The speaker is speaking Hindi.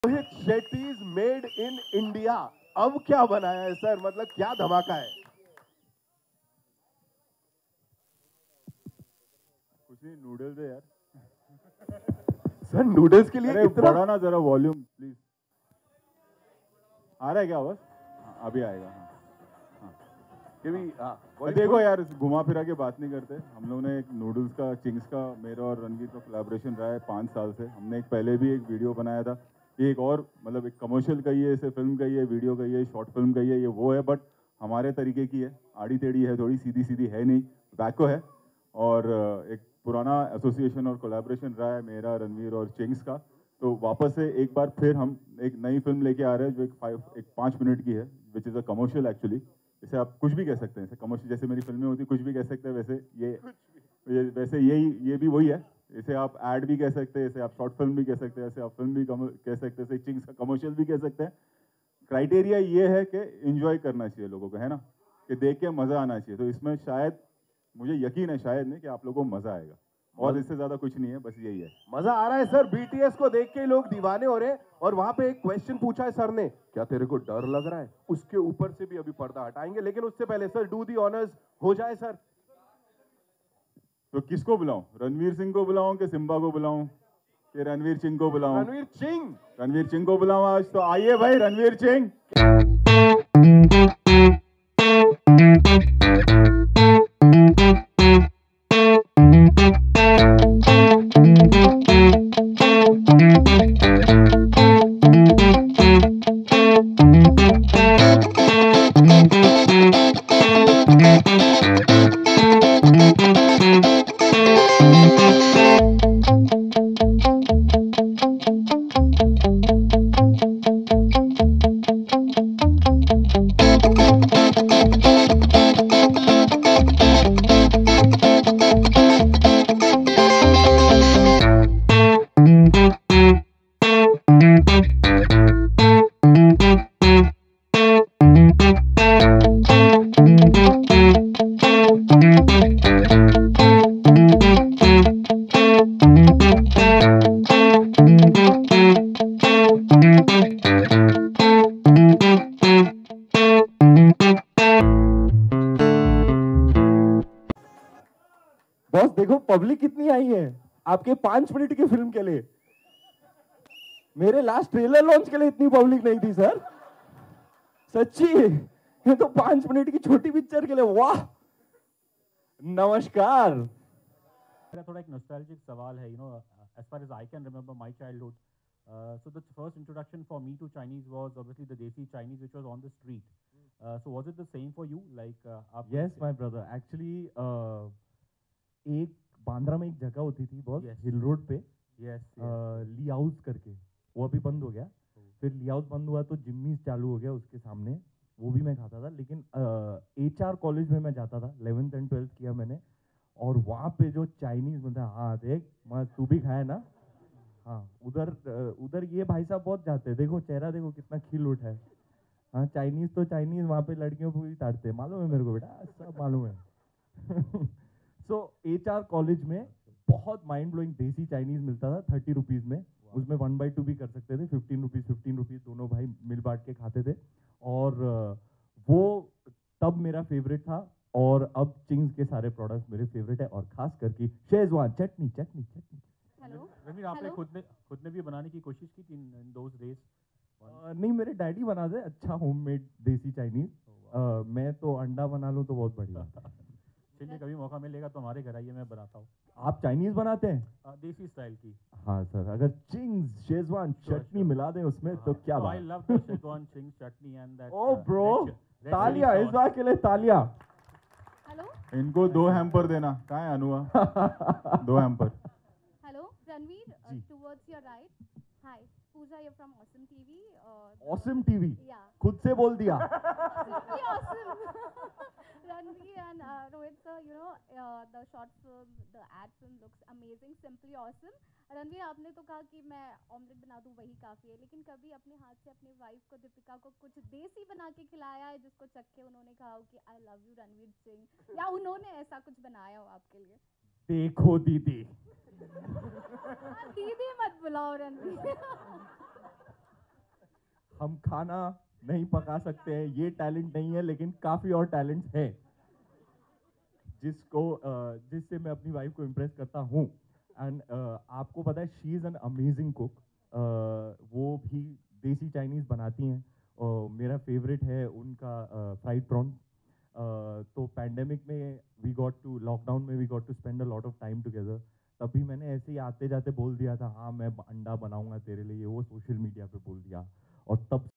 Rohit Shetty's made in India अब क्या बनाया है सर, मतलब क्या धमाका है? कुछ नहीं, नूडल्स है यार। सर नूडल्स के लिए अरे इतना बढ़ा ना जरा वॉल्यूम प्लीज। आ रहा है क्या आवाज? अभी आएगा। हाँ कि भी देखो यार, घुमा फिरा के बात नहीं करते। हम लोग ने एक नूडल्स का, चिंग्स का, मेरा और रणवीर का कोलैबोरेशन रहा है 5 साल से। हमने एक पहले भी एक वीडियो बनाया था। ये एक और मतलब एक कमर्शियल का ही है, इसे फिल्म का ही है, वीडियो का ही है, शॉर्ट फिल्म का ही है। ये वो है बट हमारे तरीके की है, आड़ी टेढ़ी है, थोड़ी सीधी सीधी है नहीं, बैको है। और एक पुराना एसोसिएशन और कोलैबोरेशन रहा है मेरा, रणवीर और चिंग्स का। तो वापस से एक बार फिर हम एक नई फिल्म लेके आ रहे हैं जो एक 5 मिनट की है, which is a commercial actually. इसे आप कुछ भी कह सकते हैं, कमर्शियल जैसे मेरी फिल्में होती कुछ भी कह सकते हैं, वैसे वैसे ये भी वही है। इसे आप ऐड भी कह सकते हैं, इसे आप शॉर्ट फिल्म भी कह सकते हैं, इसे आप फिल्म भी कह सकते हैं, इसे चिंग्स का कमर्शियल भी कह सकते हैं। क्राइटेरिया ये है कि एंजॉय करना चाहिए लोगों को, है ना, कि देख के मज़ा आना चाहिए। तो इसमें शायद, मुझे यकीन है शायद नहीं, कि आप लोगों को मज़ा आएगा। और इससे ज़्यादा कुछ नहीं है, बस यही है। मजा आ रहा है सर। बीटीएस को देख के लोग दीवाने हो रहे हैं। और वहां पे एक क्वेश्चन पूछा है सर ने, क्या तेरे को डर लग रहा है? उसके ऊपर से भी अभी पर्दा हटाएंगे, लेकिन उससे पहले सर डू दी ऑनर्स हो जाए सर। तो किसको बुलाऊं? रणवीर सिंह को बुलाऊं कि सिम्बा को बुलाऊं कि रणवीर सिंह को बुलाऊं? रणवीर सिंह। रणवीर सिंह को बुलाऊं आज। तो आइए भाई, रणवीर सिंह। बॉस देखो पब्लिक कितनी आई है आपके 5 मिनट की फिल्म के लिए। मेरे लास्ट ट्रेलर लॉन्च के लिए इतनी पब्लिक नहीं थी सर, सच्ची। ये तो 5 मिनट की छोटी पिक्चर के लिए, वाह। नमस्कार। मेरा थोड़ा एक नॉस्टैल्जिक सवाल है, as far as I can remember my childhood, so the first introduction for me to Chinese was obviously the Desi Chinese, which was on the street. So was it the same for you? Like, Yes, my brother. Actually, एक बांद्रा में एक जगह होती थी बहुत, हिल रोड पे, ली हाउस करके, वो अभी बंद हो गया। फिर ली हाउस बंद हुआ तो जिम्मीज चालू हो गया उसके सामने, वो भी मैं खाता था। लेकिन HR कॉलेज में मैं जाता था, 11th एंड 12th किया मैंने। और वहाँ पे जो चाइनीज मतलब, हाँ देख, मैं तू भी खाया ना। हाँ, उधर ये भाई साहब बहुत जाते हैं, देखो चेहरा देखो कितना खिल उठा है। हाँ, चाइनीज तो चाइनीज, वहाँ पे लड़कियों को भी ताड़ते हैं, मालूम है मेरे को बेटा, सब मालूम है। सो HR कॉलेज में बहुत माइंड ब्लोइंग देसी चाइनीज मिलता था 30 रुपीज में। उसमें 1/2 भी कर सकते थे, 15 रुपीज दोनों भाई मिल बांट के खाते थे। और वो तब मेरा फेवरेट था। और अब चिंग्स के सारे प्रोडक्ट्स मेरे फेवरेट है, और खास करके शेजवान चटनी चटनी चटनी। हेलो रणवीर, आपने खुद ने भी बनाने की कोशिश की थी in those days? नहीं, मेरे डैडी बना दे अच्छा होममेड देसी चाइनीज। मैं तो अंडा बना लूँ तो बहुत बढ़िया। चलिए, कभी मौका मिलेगा तो हमारे घर आइए, मैं बनाता हूँ आप चाइनीज बनाते हैं? देसी स्टाइल की। हाँ सर, अगर चिंग्स शेजवान चटनी मिला दें उसमें तो क्या आई बात। Love the Schezwan Ching's chutney and that. Oh bro, तालिया इस बार के लिए, तालिया। हेलो इनको 2 हैम्पर देना। कहाँ है अनुआ? 2 hamper. Hello Ranveer, towards your right. Hi Pooja, you from awesome TV. Awesome TV, या खुद से बोल दिया। simply awesome. Ranveer and Rohit sir, the short film, the ad film looks amazing, simply awesome. Ranveer, आपने तो कहा कि मैं ऑमलेट बना दूं वही काफ़ी है, लेकिन कभी अपने हाथ से अपनी वाइफ को, दीपिका को, कुछ देसी बना के खिलाया है जिसको चख के उन्होंने कहा हो कि I love you Ranveer Singh, या उन्होंने ऐसा कुछ बनाया हो आपके लिए? देखो दीदी, दीदी मत बुलाओ रणवीर। हम खाना नहीं पका सकते हैं, ये टैलेंट नहीं है, लेकिन काफ़ी और टैलेंट्स है जिससे मैं अपनी वाइफ को इम्प्रेस करता हूँ। एंड आपको पता है she is an amazing cook. वो भी देसी चाइनीज़ बनाती हैं और मेरा फेवरेट है उनका फ्राइड प्रॉन। तो पैंडेमिक में लॉकडाउन में we got to spend a lot of time together. तभी मैंने ऐसे ही आते जाते बोल दिया था, हाँ मैं अंडा बनाऊंगा तेरे लिए, वो सोशल मीडिया पे बोल दिया और तब